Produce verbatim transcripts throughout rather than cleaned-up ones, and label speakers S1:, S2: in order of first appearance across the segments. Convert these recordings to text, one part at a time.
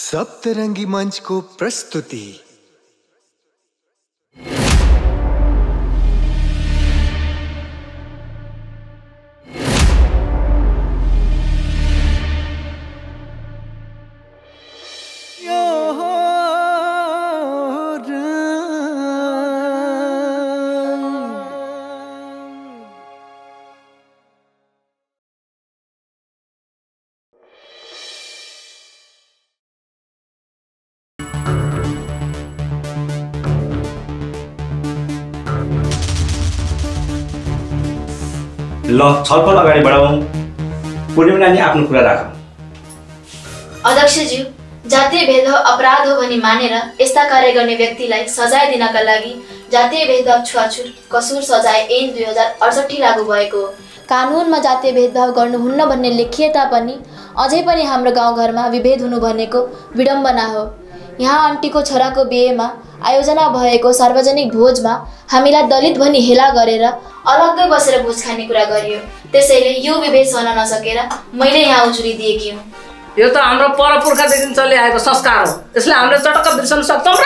S1: सप्तरंगी मंच को प्रस्तुति।
S2: ल छलफल अगाडि बढाउँ। पूर्णिमा नानी आफ्नो कुरा राख।
S3: अध्यक्षज्यू, जातीय भेदभाव अपराध हो भनी मानेर यस्ता कार्य गर्ने व्यक्तिलाई सजाय दिनका लागि जातीय भेदभाव छुवाछुत कसुर सजाय ऐन दुई हजार अडसट्ठी लागू भएको हो। कानुनमा जातीय भेदभाव गर्नुहुन्न भन्ने लेखिए तापनि अझै पनि हाम्रो गाउँघरमा विभेद हुनु भनेको विडम्बना हो। यहाँ आन्टीको छोराको बिहेमा आयोजना भएको सार्वजनिक भोजमा हामीलाई दलित भनी हेला गरेर अलग्गै बसेर भोज खाने कुरा गरियो। त्यसैले यो विभेद सहन नसकेर मैले यहाँ उजुरी दिएकी हुँ।
S4: यो त हाम्रो परपुर्खादेखि चलिआएको संस्कार हो, यसलाई हामीले चटक्क बिर्सन सक्छौँ र?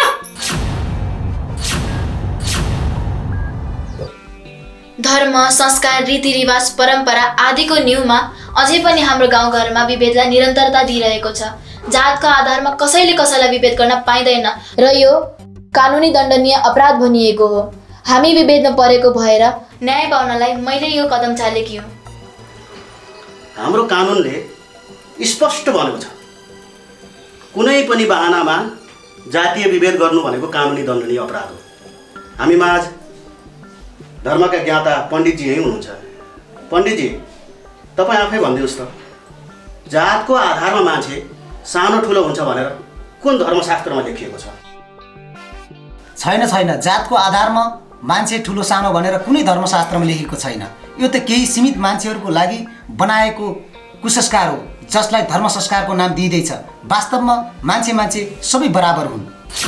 S3: धर्म, संस्कार, रीतिरिवाज, परम्परा आदिको न्यूमा अझै पनि हाम्रो गाउँघरमा विभेदलाई निरन्तरता दिइरहेको छ। जातको आधारमा कसैले कसैलाई विभेद गर्न पाइँदैन र यो कानुनी दण्डनीय अपराध भनिएको हो। हामी विभेदमा परेको भएर न्याय पाउनलाई मैले यो कदम चालेकी हुँ।
S5: हाम्रो कानुनले स्पष्ट भनेको छ, कुनै पनि बहानामा जातीय विभेद गर्नु भनेको कानुनी दण्डनीय अपराध हो। हामी माझ धर्मका ज्ञाता पण्डितजी यही हुनुहुन्छ। पण्डितजी, तपाईँ आफै भनिदिनुहोस् त, जातको आधारमा मान्छे सानो ठुलो हुन्छ भनेर कुन धर्मशास्त्रमा लेखिएको छ?
S6: छैन छैन, जातको आधारमा मान्छे ठुलो सानो भनेर कुनै धर्मशास्त्रमा लेखेको छैन। यो त केही सीमित मान्छेहरूको लागि बनाएको कुसंस्कार हो, जसलाई धर्म संस्कारको नाम दिइँदैछ। वास्तवमा मान्छे मान्छे सबै बराबर हुन्।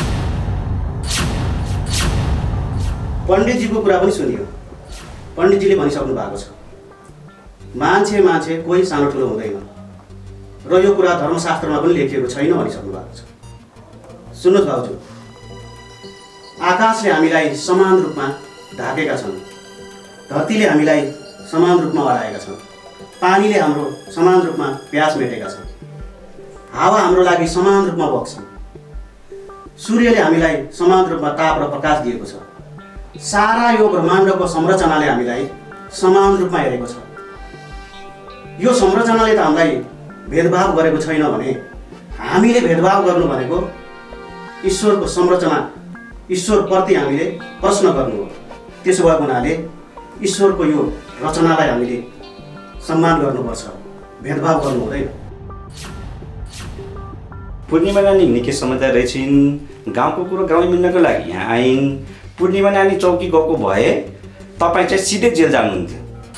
S5: पण्डितजीको कुरा पनि सुनियो। पण्डितजीले भनिसक्नु भएको छ, मान्छे मान्छे कोही सानो ठुलो हुँदैन र यो कुरा धर्मशास्त्रमा पनि लेखिएको छैन भनिसक्नु भएको छ। सुन्नुहोस् भाउजू, आकाशले हामीलाई समान रूपमा ढाकेका छन्, धरतीले हामीलाई समान रूपमा अडाएका छन्, पानीले हाम्रो समान रूपमा प्यास मेटेका छन्, हावा हाम्रो लागि समान रूपमा बग्छन्, सूर्यले हामीलाई समान रूपमा ताप र प्रकाश दिएको छ। सारा यो ब्रह्माण्डको संरचनाले हामीलाई समान रूपमा हेरेको छ। यो संरचनाले त हामीलाई भेदभाव गरेको छैन भने हामीले भेदभाव गर्नु भनेको ईश्वरको संरचना, ईश्वरप्रति हामीले प्रश्न गर्नु हो। त्यसो भएको हुनाले ईश्वरको यो रचनालाई हामीले सम्मान गर्नुपर्छ, भेदभाव गर्नु हुँदैन।
S2: पूर्णिमा नानी निकै समझदार रहेछिन्। गाउँको कुरो गाउँले मिल्नको लागि यहाँ आइन्। पूर्णिमा नानी चौकी गएको भए तपाईँ चाहिँ सिधै जेल जानुहुन्थ्यो।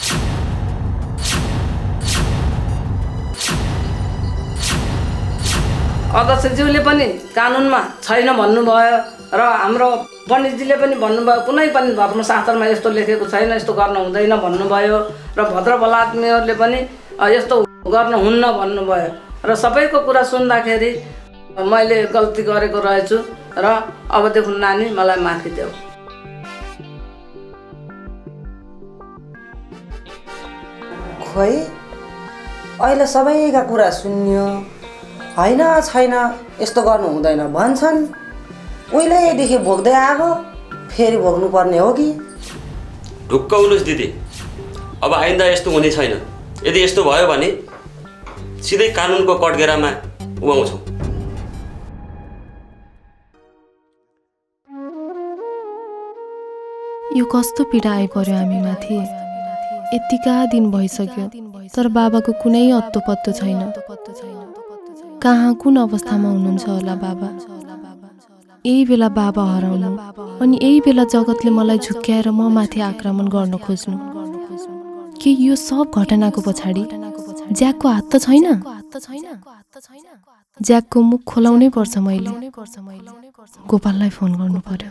S4: अध्यक्षज्यूले पनि कानुनमा छैन भन्नुभयो र हाम्रो पण्डितजीले पनि भन्नुभयो, कुनै पनि धर्मशास्त्रमा यस्तो लेखेको छैन, यस्तो गर्न हुँदैन भन्नुभयो र भद्रबलात्मीहरूले पनि यस्तो गर्न हुन्न भन्नुभयो र सबैको कुरा सुन्दाखेरि मैले गल्ती गरेको रहेछु र अबदेखि नानी मलाई माफी देऊ।
S7: खोइ अहिले सबैका कुरा सुन्यो, होइन छैन यस्तो गर्नु हुँदैन भन्छन्। उहिलेदेखि भोग्दै आएको फेरि भोग्नुपर्ने हो कि?
S8: ढुक्क हुनुहोस् दिदी, अब आइन्दा यस्तो हुने छैन। यदि यस्तो भयो भने सिधै कानुनको कटघेरामा उभाउँछौँ।
S9: यो कस्तो पीडा आइपर्यो हामीमाथि। यतिका दिन भइसक्यो तर बाबाको कुनै अत्तो पत्तो छैन। कहाँ कुन अवस्थामा हुनुहुन्छ होला बाबा? यही बेला बाबा हराउनु अनि यही बेला जगतले मलाई झुक्क्याएर म माथि आक्रमण गर्न खोज्नु। के यो सब घटनाको पछाडि ज्याकको हात त छैन? ज्याकको मुख खोलाउनै पर्छ मैले। गोपाललाई फोन गर्नु पर्यो।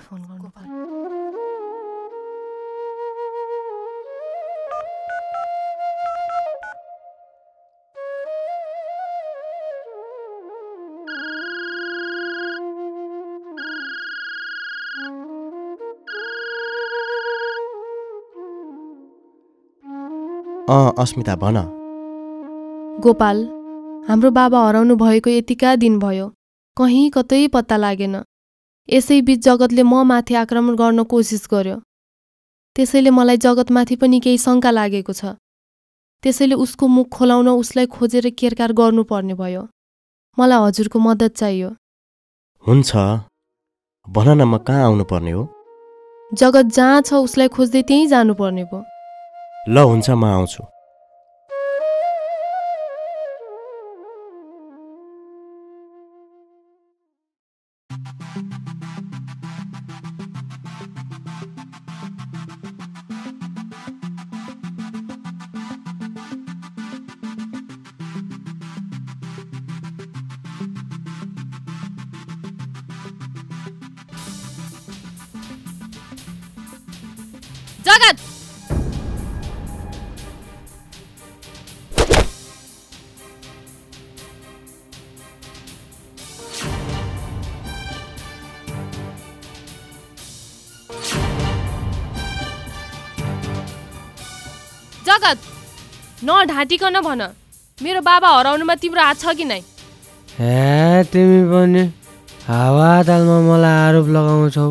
S10: अँ अस्मिता भन।
S9: गोपाल, हाम्रो बाबा हराउनु भएको यतिका दिन भयो, कहीँ कतै पत्ता लागेन। यसैबीच जगतले म माथि आक्रमण गर्न कोसिस गर्यो। त्यसैले मलाई जगतमाथि पनि केही शङ्का लागेको छ। त्यसैले उसको मुख खोलाउन उसलाई खोजेर केरकार गर्नुपर्ने भयो। मलाई हजुरको मद्दत चाहियो।
S10: हुन्छ, भन न म कहाँ आउनुपर्ने हो?
S9: जगत जहाँ छ उसलाई खोज्दै त्यहीँ जानुपर्ने भयो।
S10: ल हुन्छ, म आउँछु।
S9: जगत, जगत, नढाँटिकन भन, मेरो बाबा हराउनुमा तिम्रो हात छ कि नै?
S11: ए तिमी पनि हावा तालमा मलाई आरोप लगाउँछौ।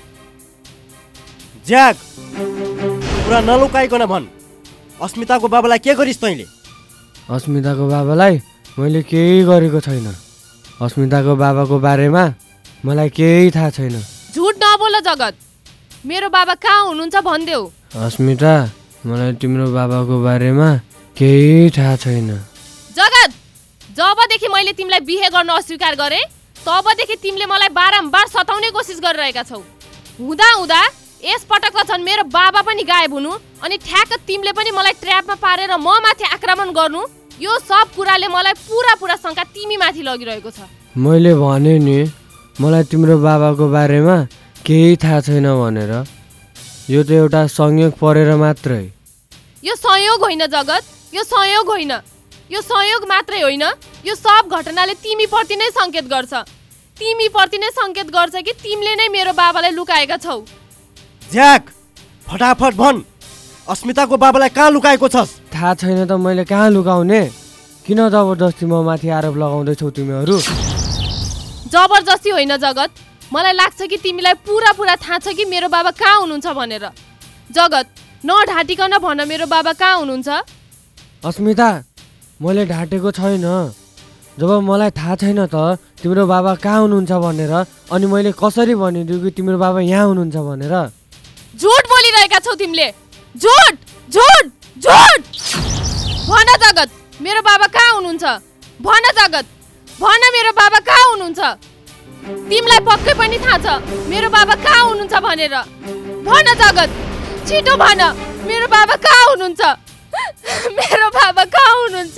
S10: ज्याक, पुरा नलुकाइकन भन्, अस्मिताको बाबालाई के गरिस् तैँले?
S11: अस्मिताको बाबालाई मैले केही गरेको छैन। अस्मिताको बाबाको बारेमा मलाई केही थाहा छैन।
S9: झुट नबोल जगत, मेरो बाबा कहाँ हुनुहुन्छ भनिदेऊ।
S11: अस्मिता, मलाई तिम्रो बाबाको बारेमा केही थाहा छैन।
S9: जगत, जबदेखि मैले तिमीलाई बिहे गर्न अस्वीकार गरेँ तबदेखि तिमीले मलाई बारम्बार सताउने कोसिस गरिरहेका छौ। हुँदा हुँदा यस पटक झन् मेरो बाबा पनि गायब हुनु अनि ठ्याक्क तिमीले पनि मलाई ट्र्यापमा पारेर म माथि आक्रमण गर्नु, यो सब कुराले मलाई पुरा पुरा शङ्का तिमी माथि लगिरहेको छ।
S11: मैले भने नि मलाई तिम्रो बाबाको बारेमा केही थाहा छैन भनेर। यो त एउटा संयोग परेर मात्रै।
S9: यो संयोग होइन जगत, यो संयोग होइन, यो संयोग मात्रै होइन, यो सब घटनाले तिमीप्रति नै सङ्केत गर्छ। तिमीप्रति नै सङ्केत गर्छ कि तिमीले नै मेरो बाबालाई लुकाएका छौ।
S10: ज्याक, फटाफट भन्, अस्मिताको बाबालाई कहाँ लुकाएको छस्?
S11: थाहा छैन त मैले कहाँ लुकाउने? किन जबरजस्ती म माथि आरोप लगाउँदैछौ तिमीहरू?
S9: जबरजस्ती होइन जगत, मलाई लाग्छ कि तिमीलाई पुरा पुरा थाहा छ कि मेरो बाबा कहाँ हुनुहुन्छ भनेर। जगत, नढाँटिकन भन, मेरो बाबा कहाँ हुनुहुन्छ?
S11: अस्मिता, मैले ढाँटेको छैन। जब मलाई थाहा छैन त तिम्रो बाबा कहाँ हुनुहुन्छ भनेर, अनि मैले कसरी भनिदिउ कि तिम्रो बाबा यहाँ हुनुहुन्छ भनेर?
S9: झुट बोलिरहेका छौ तिमीले, झुट झुट झुट। भन जगत, मेरो बाबा कहाँ हुनुहुन्छ? भन जगत, भन मेरो बाबा कहाँ हुनुहुन्छ? तिमीलाई पक्कै पनि थाहा छ मेरो बाबा कहाँ हुनुहुन्छ भनेर। भन जगत, छिटो भन, मेरो बाबा कहाँ हुनुहुन्छ? मेरो बाबा कहाँ हुनुहुन्छ?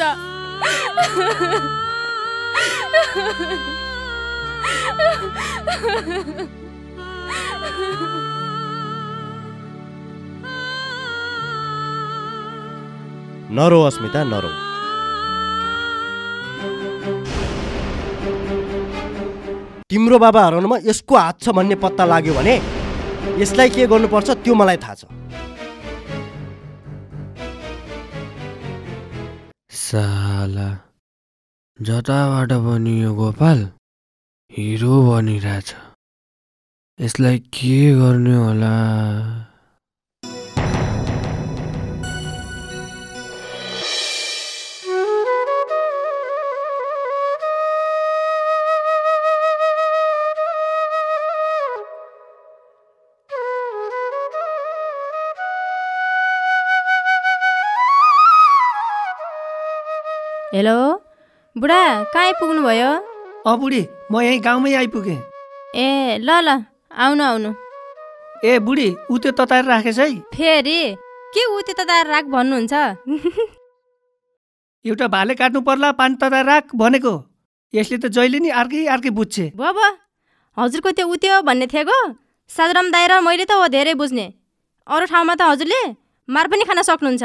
S10: नरो अस्मिता, नरो। तिम्रो बाबा हराउनुमा यसको हात छ भन्ने पत्ता लाग्यो भने यसलाई के गर्नुपर्छ त्यो मलाई थाहा छ।
S11: साला, जताबाट पनि यो गोपाल हिरो बनिरहेछ। यसलाई के गर्ने होला?
S12: हेलो बुढा, कहाँ आइपुग्नु भयो?
S13: अँ बुढी, म यहीँ गाउँमै आइपुगेँ।
S12: ए ल ल, आउनु आउनु।
S13: ए बुढी, ऊ त्यो तताएर राखेछ है।
S12: फेरि के ऊ त्यो तताएर राख भन्नुहुन्छ?
S13: एउटा भाले काट्नु पर्ला, पानी तताएर राख भनेको। यसले त जहिले नि अर्कै अर्कै बुझ्छे।
S12: बाबा, हजुरको त्यो ऊ त्यो भन्ने थिएको? साधारण दाइ र मैले त हो धेरै बुझ्ने। अरू ठाउँमा त हजुरले मार पनि खान सक्नुहुन्छ।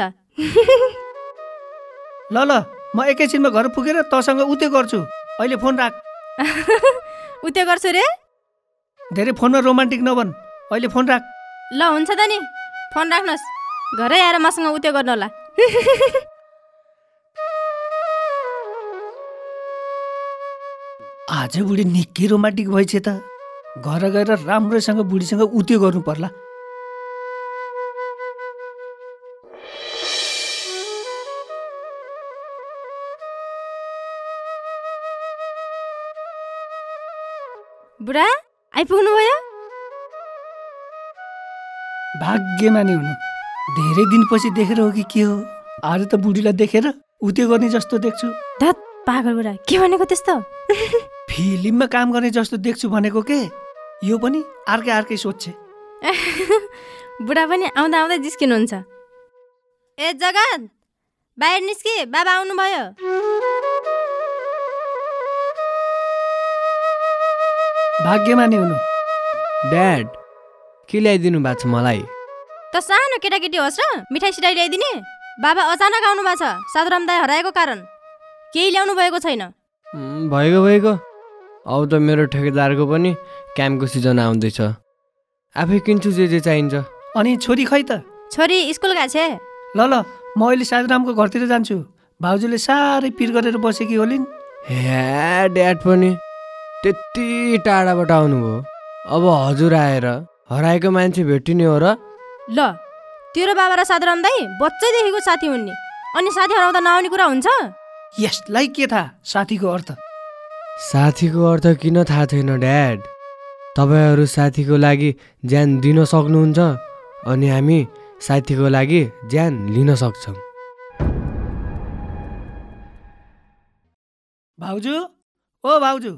S13: ल ल, म एकैछिनमा घर पुगेर तसँग उते गर्छु। अहिले फोन राख।
S12: उते गर्छु रे?
S13: धेरै फोनमा रोमान्टिक नबन, अहिले फोन राख।
S12: ल हुन्छ त नि, फोन राख्नुहोस्। घरै आएर मसँग उते गर्नु होला।
S13: आज बुढी निकै रोमान्टिक भएछ त। घर गएर राम्रोसँग बुढीसँग उत्यो गर्नु पर्ला।
S12: बुढा आइपुग्नु भयो?
S13: भाग्यमानी हुनु। धेरै दिनपछि देखेर हो कि के हो? आज त बुढीलाई देखेर उत्यो गर्ने जस्तो देख्छु।
S12: धत पागल बुढा, के भनेको त्यस्तो?
S13: फिल्ममा काम गर्ने जस्तो देख्छु भनेको के? यो पनि अर्कै अर्कै सोध्छे।
S12: बुढा पनि आउँदा आउँदा जिस्किनुहुन्छ। ए जगत, बाहिर निस्के, बाबा आउनुभयो।
S13: भाग्यमानी हुनु।
S11: ड्याड, के ल्याइदिनु भएको छ मलाई?
S12: त सानो केटाकेटी होस् र मिठाई सिठाई ल्याइदिने? बाबा अचानक आउनु भएको छ साधुराम दाई हराएको कारण। केही ल्याउनु भएको छैन।
S11: भएको भएको अब त मेरो ठेकेदारको पनि क्याम्पको सिजन आउँदैछ। आफै किन्छु जे जे चाहिन्छ।
S13: अनि छोरी खै त?
S12: छोरी स्कुल गएको छ।
S13: ल ल, म अहिले साधुरामको घरतिर जान्छु। भाउजूले साह्रै पिर गरेर बसेकी होलिन्।
S11: हे ड्याड पनि त्यति टाढाबाट आउनुभयो। अब हजुर आएर हराएको मान्छे भेटिने हो र?
S12: ल, तेरो बाबा र साधुराम दाई बच्चैदेखिको साथी हुन् नि। अनि साथी हराउँदा नआउने कुरा हुन्छ?
S13: यसलाई के थाहा साथीको अर्थ?
S11: साथीको अर्थ किन थाहा छैन ड्याड? तपाईँहरू साथीको लागि ज्यान दिन सक्नुहुन्छ अनि हामी साथीको लागि ज्यान लिन सक्छौँ।
S13: भाउजू, ओ भाउजू।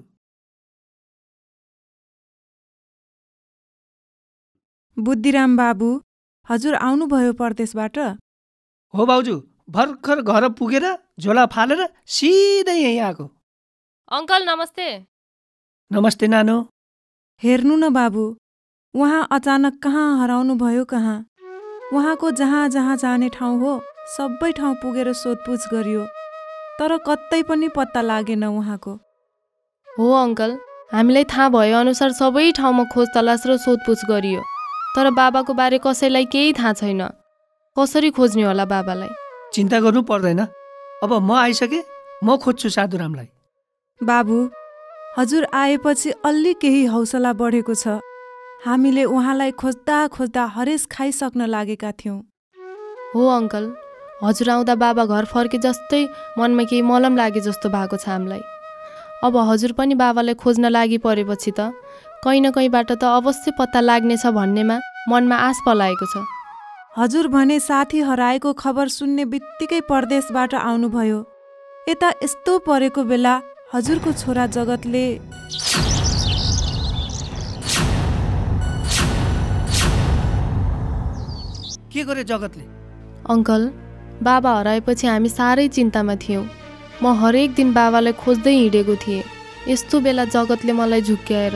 S14: बुद्धिराम बाबु, हजुर आउनुभयो परदेशबाट?
S13: हो भाउजू, भर्खर घर पुगेर झोला फालेर सिधै यहीँ आएको।
S15: अङ्कल नमस्ते।
S13: नमस्ते नानो।
S14: हेर्नु न बाबु, उहाँ अचानक कहाँ हराउनु भयो कहाँ? उहाँको जहाँ जहाँ जाने ठाउँ हो सबै ठाउँ पुगेर सोधपुछ गरियो, तर कतै पनि पत्ता लागेन उहाँको।
S9: हो अङ्कल, हामीलाई थाहा भए अनुसार सबै ठाउँमा खोज तलास र सोधपुछ गरियो, तर बाबाको बारे कसैलाई केही थाहा छैन। कसरी खोज्ने होला बाबालाई?
S13: चिन्ता गर्नु पर्दैन, अब म आइसकेँ, म खोज्छु साधुरामलाई।
S14: बाबु, हजुर आएपछि अलि केही हौसला बढेको छ। हामीले उहाँलाई खोज्दा खोज्दा हरेस खाइसक्न लागेका थियौँ।
S9: हो अङ्कल, हजुर आउँदा बाबा घर फर्के जस्तै मनमा केही मलम लागे जस्तो भएको छ हामीलाई। अब हजुर पनि बाबालाई खोज्न लागि परेपछि त कहीँ न कहीँबाट त अवश्य पत्ता लाग्नेछ भन्नेमा मनमा आश पलाएको छ।
S14: हजुर भने साथी हराएको खबर सुन्ने बित्तिकै परदेशबाट आउनुभयो। यता यस्तो परेको बेला हजुरको छोरा जगतले
S13: के गरे जगतले?
S9: अङ्कल, बाबा हराएपछि हामी साह्रै चिन्तामा थियौँ। म हरेक दिन बाबालाई खोज्दै हिँडेको थिएँ। यस्तो बेला जगतले मलाई झुक्क्याएर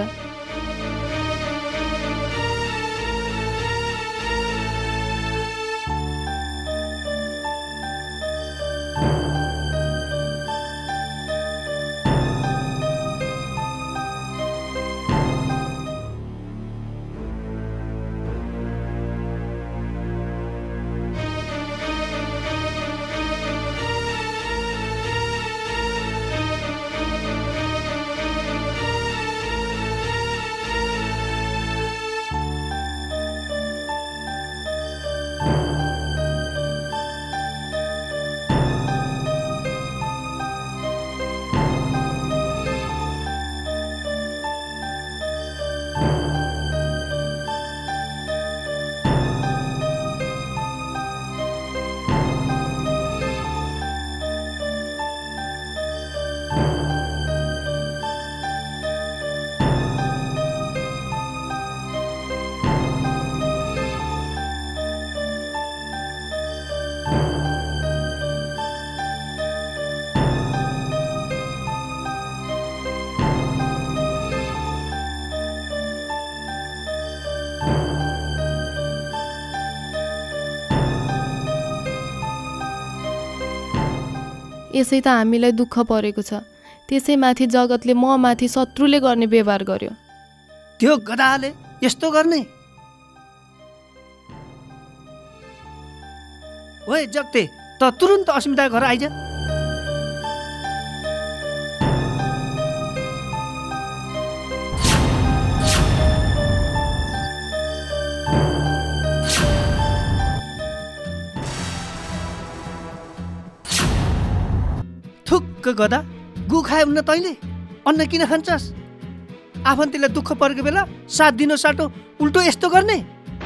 S9: यसै त हामीलाई दुःख परेको छ। त्यसैमाथि जगतले म माथि शत्रुले गर्ने व्यवहार गर्यो।
S13: त्यो गधाले यस्तो गर्ने? ओए जगते, त तुरुन्त अस्मिता घर आइज। थुक्क गदा गु खायो न तैँले अन्न किन खान्छस्? आफन्तीलाई दुःख परेको बेला साथ दिनु साटो उल्टो यस्तो गर्ने?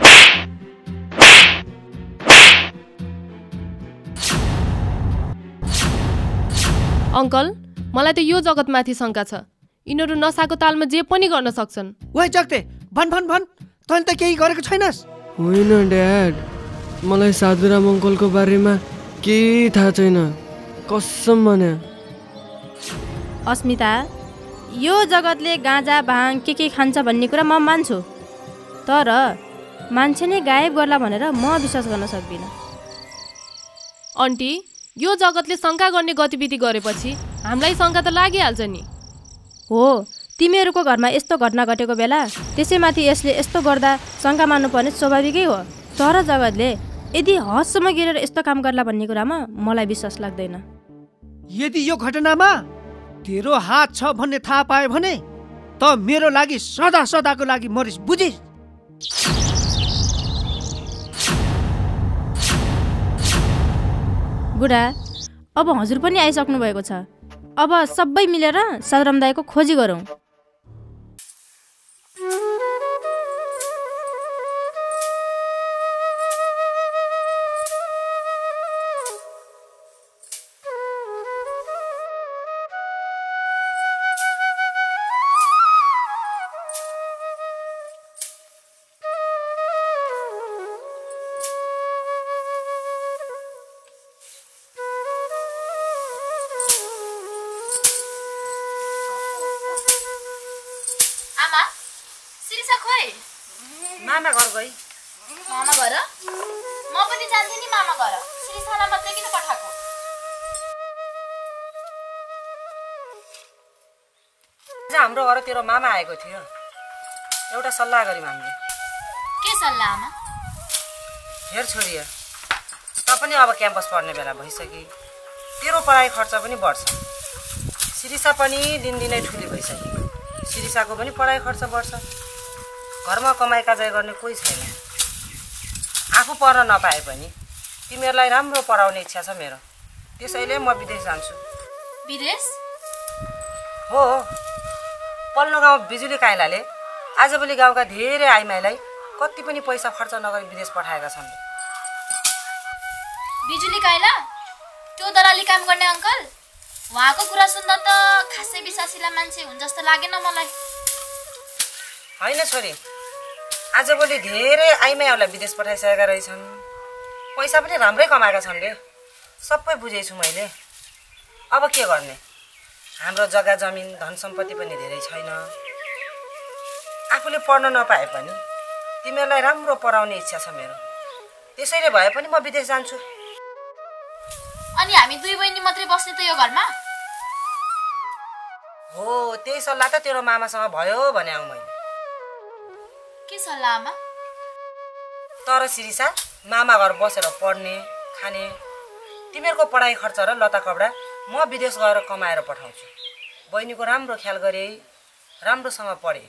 S15: अङ्कल, मलाई त यो जगतमाथि शङ्का छ। यिनीहरू नसाको तालमा जे पनि गर्न सक्छन्।
S13: वै जग्ते भन भन भन, तैँले त केही गरेको छैनस्?
S11: होइन ड्याड, मलाई साधुराम अङ्कलको बारेमा केही थाहा छैन, कसम भने।
S12: अस्मिता, यो जगतले गाँजा भाङ के के खान्छ भन्ने कुरा म मान्छु, तर मान्छे नै गायब गर्ला भनेर म विश्वास गर्न सक्दिनँ।
S15: आन्टी, यो जगतले शङ्का गर्ने गतिविधि गरेपछि हामीलाई शङ्का त लागिहाल्छ नि।
S12: हो, तिमीहरूको घरमा यस्तो घटना घटेको बेला त्यसैमाथि यसले यस्तो गर्दा शङ्का मान्नुपर्ने स्वाभाविकै हो। तर जगतले यदि हदसम्म गिरेर यस्तो काम गर्ला भन्ने कुरामा मलाई विश्वास लाग्दैन।
S13: यदि यो घटनामा तेरो हात छ भन्ने थाहा पायो भने त मेरो लागि सदा सदाको लागि मरिस, बुझिस?
S12: बुढा, अब हजुर पनि आइसक्नु भएको छ। अब सबै मिलेर साधुराम दाइको खोजी गरौँ।
S7: मामा घर गई।
S3: मामा घर? म पनि जान्थेँ नि मामा घर। श्रीसालाई मात्रै किन पठाएको?
S7: आज हाम्रो घर तेरो मामा आएको थियो, एउटा सल्लाह गऱ्यौँ हामीले।
S3: के सल्लाह आमा?
S7: हेर छोरी, त पनि अब क्याम्पस पढ्ने बेला भइसक्यो, तेरो पढाइ खर्च पनि बढ्छ। शिरिषा पनि दिनदिनै ठुली भइसक्यो, शिरिषाको पनि पढाइ खर्च बढ्छ। घरमा कमाइ काजाइ गर्ने कोही छैन। आफू पढ्न नपाए पनि तिमीहरूलाई राम्रो पढाउने इच्छा छ मेरो, त्यसैले म विदेश जान्छु।
S3: विदेश?
S7: हो, पल्लो गाउँ बिजुली काइलाले आजभोलि गाउँका धेरै आइमाईलाई कति पनि पैसा खर्च नगरी विदेश पठाएका छन्।
S3: बिजुली काइला? त्यो दलाली काम गर्ने अङ्कल? उहाँको कुरा सुन्दा त खासै विश्वासिला मान्छे हुन् जस्तो लागेन मलाई।
S7: होइन छोरी, आजभोलि धेरै आइमाईहरूलाई विदेश पठाइसकेका रहेछन्, पैसा पनि राम्रै कमाएका छन् रे, सबै बुझेछु मैले। अब के गर्ने, हाम्रो जग्गा जमिन धन सम्पत्ति पनि धेरै छैन। आफूले पढ्न नपाए पनि तिमीहरूलाई राम्रो पढाउने इच्छा छ मेरो, त्यसैले भए पनि म विदेश जान्छु।
S3: अनि हामी दुई बहिनी मात्रै बस्ने त यो घरमा?
S7: हो, त्यही सल्लाह त तेरो मामासँग भयो भने आऊ मैले।
S3: के सल्लाह आमा?
S7: तर शिरिषा, मामा घर बसेर पढ्ने खाने, तिमीहरूको पढाइ खर्च र लत्ता कपडा म विदेश गएर कमाएर पठाउँछु। बहिनीको राम्रो ख्याल गरे, राम्रोसँग पढे।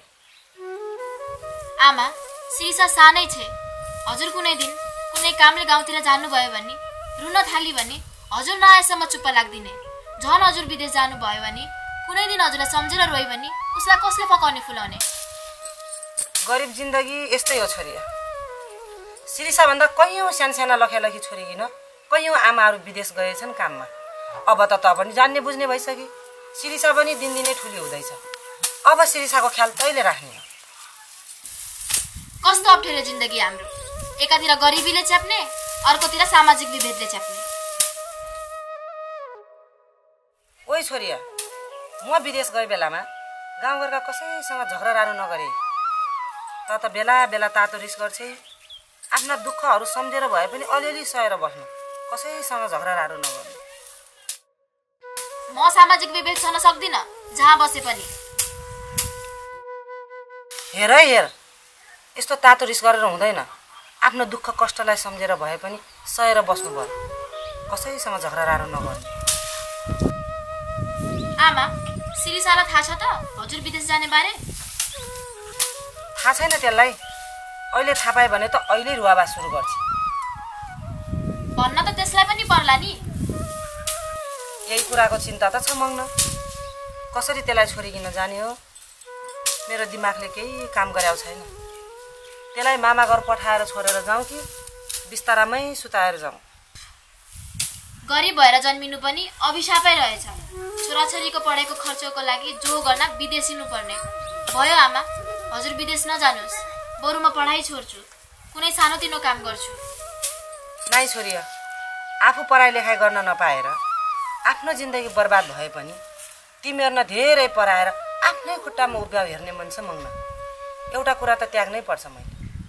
S3: आमा, शिरिषा सानै छे। हजुर कुनै दिन कुनै कामले गाउँतिर जानुभयो भने, रुन थाली भने हजुर नआएसम्म चुप्प लाग्दिने। झन् हजुर विदेश जानुभयो भने कुनै दिन हजुरलाई सम्झेर रोयो भने उसलाई कसले पकाउने फुलाउने?
S7: गरिब जिन्दगी यस्तै हो छोरी। शिरिषा भन्दा कैयौँ सानसाना लखेलखी छोरी किन कैयौँ आमाहरू विदेश गएछन् काममा। अब त त पनि जान्ने बुझ्ने भइसके, शिरिषा पनि दिनदिनै ठुली हुँदैछ। अब शिरिषाको ख्याल तैँले राख्ने हो।
S3: कस्तो अप्ठ्यारो जिन्दगी हाम्रो, एकातिर गरिबीले च्याप्ने, अर्कोतिर सामाजिक विभेदले च्याप्ने।
S7: ओइ छोरी, म विदेश गए बेलामा गाउँघरका कसैसँग झगडा रारो नगरे, त त बेला बेला तातो रिस गर्छे। आफ्ना दुःखहरू सम्झेर भए पनि अलिअलि सहेर बस्नु, कसैसँग झगडा रारो नगर्नु।
S3: म सामाजिक विभेद सहन सक्दिनँ जहाँ बसे पनि।
S7: हेर हेर, यस्तो तातो रिस गरेर हुँदैन। आफ्नो दुःख कष्टलाई सम्झेर भए पनि सहेर बस्नु पर्यो। कसैसँग झगडा रारो नगर्ने।
S3: आमा, शिरीषालाई थाहा छ त हजुर विदेश जाने बारे?
S7: थाहा छैन त्यसलाई। अहिले थाहा पाए भने त अहिले रुवाबा सुरु गर्छ।
S3: भन्न त त्यसलाई पनि पर्ला नि।
S7: यही कुराको चिन्ता त छ मग्न। कसरी त्यसलाई छोडिकिन जाने हो? मेरो दिमागले केही काम गरेको छैन। त्यसलाई मामा घर पठाएर छोडेर जाउँ कि बिस्तारामै सुताएर जाउँ?
S3: गरिब भएर जन्मिनु पनि अभिशापै रहेछ। छोराछोरीको पढाइको खर्चको लागि जो गर्न विदेशिनु पर्ने भयो। आमा, हजुर विदेश नजानुहोस्। बरु म पढाइ छोड्छु, कुनै सानोतिनो काम गर्छु।
S7: नाइ छोरी, आफू पढाइ लेखाइ गर्न नपाएर आफ्नो जिन्दगी बर्बाद भए पनि तिमीहरुले धेरै पढाएर आफ्नै खुट्टामा उभिएर हेर्ने मन छ मग्न। एउटा कुरा त त्याग्नै पर्छ मैले।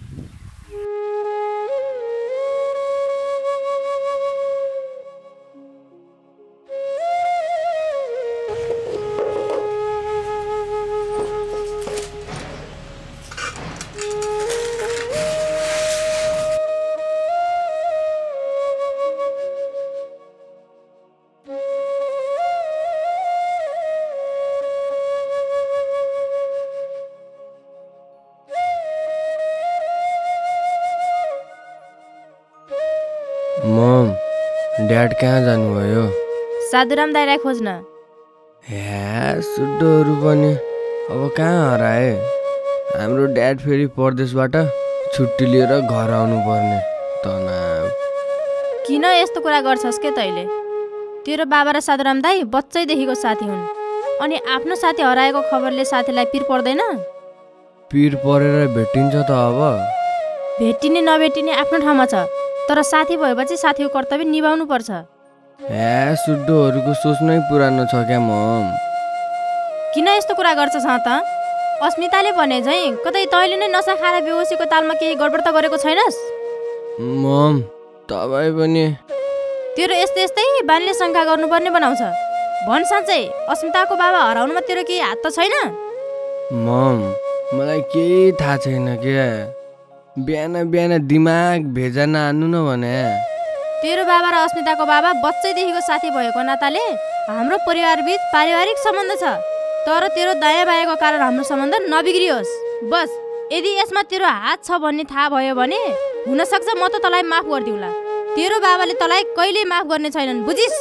S11: मम, ड्याड कहाँ जानुभयो?
S12: साधुराम दाइलाई खोज्न।
S11: हे सुड्डोहरू पनि अब कहाँ हराए? हाम्रो ड्याड फेरि परदेशबाट छुट्टी लिएर घर आउनु पर्ने तनाव।
S12: किन यस्तो कुरा गर्छस् के तैले? तेरो बाबा र साधुराम दाइ बच्चैदेखिको साथी हुन्। अनि आफ्नो साथी हराएको खबरले साथीलाई पिर पर्दैन?
S11: पिर परेर भेटिन्छ त अब।
S12: भेटिने नभेटिने आफ्नो ठाउँमा छ, तर साथी भएपछि साथीको कर्तव्य निभाउनु पर्छ।
S11: ए सुड्डोहरूको सोच्नै पुरानो छ क्या मम।
S12: किन यस्तो कुरा गर्छस् त? अस्मिताले भने झैँ कतै तैले नै नसा खाएर बेहोसीको तालमा केही गडबड त गरेको छैनस्?
S11: मम, तपाईँ पनि
S12: तेरो यस्तै यस्तै बानीले शङ्का गर्नुपर्ने बनाउँछ। भन् साँच्चै अस्मिताको बाबा हराउनुमा तेरो केही हात त छैन?
S11: मम, मलाई केही थाहा छैन क्या। बिहान बिहान दिमाग भेजा नहान्नु न भने।
S12: तेरो बाबा र अस्मिताको बाबा बच्चैदेखिको साथी भएको नाताले हाम्रो परिवारबीच पारिवारिक सम्बन्ध छ। तर तेरो दायाँ बायाँको कारण हाम्रो सम्बन्ध नबिग्रियोस् बस। यदि यसमा तेरो हात छ भन्ने थाहा भयो भने हुनसक्छ म त तँलाई माफ गरिदिउँला। तेरो बाबाले तँलाई कहिल्यै माफ गर्ने छैनन्, बुझिस्?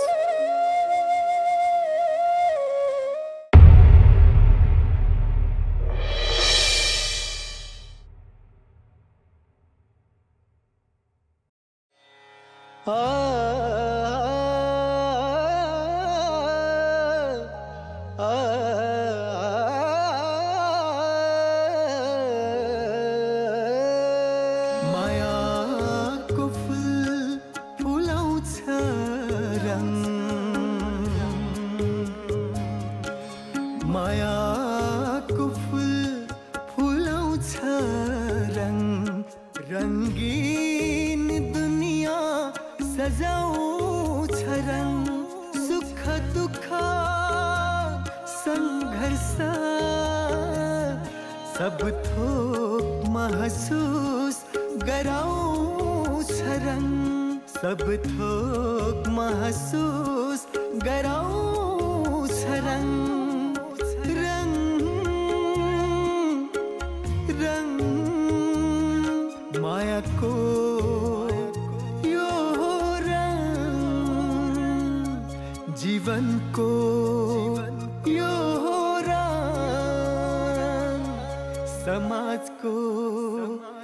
S1: सब थोक महसूस गराउँछ रंग, सब थोक महसूस गराउँछ रंग, रंग रंग मायाको यो रंग, जीवनको यो रंग, समाजको